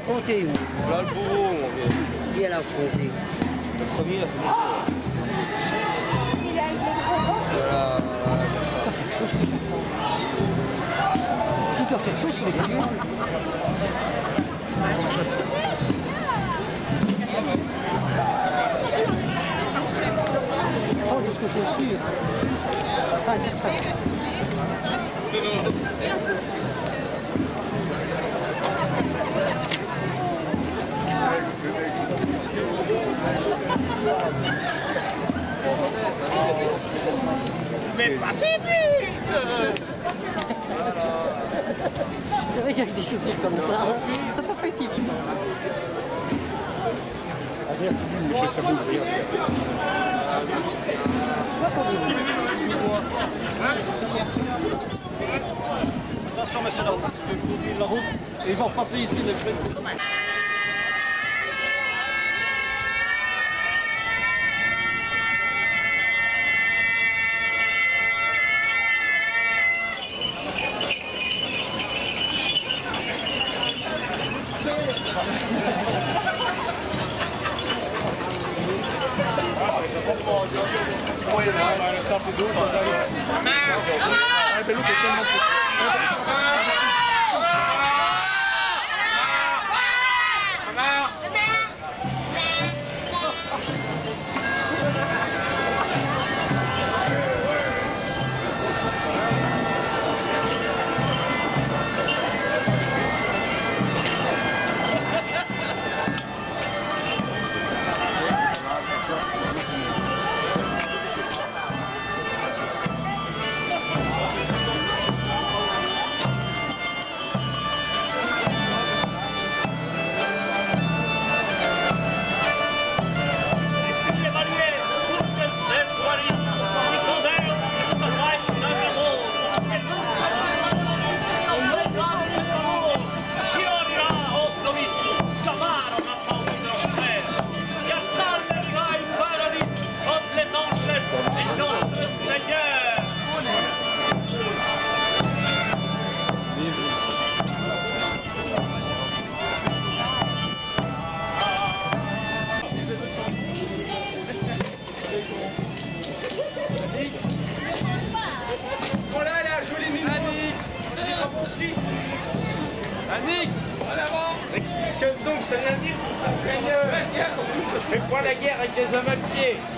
Comptez où? Là, le bourreau, on vient. Viens là, comptez. Ça se revient, là, c'est bon. Voilà. Tu dois faire chaud sur les enfants. Tu dois faire chaud sur les enfants. Attends jusqu'aux chaussures. Pas un certain. Mais pas si vite! C'est vrai qu'avec des chaussures comme ça doit pas être évident. Attention, messieurs, là, parce qu'il faut ouvrir la route et ils vont repasser ici les créneaux. Annick, en avant. Réquisitionne donc, ça vient dire, Seigneur. Fais-moi la guerre avec les hommes à pied.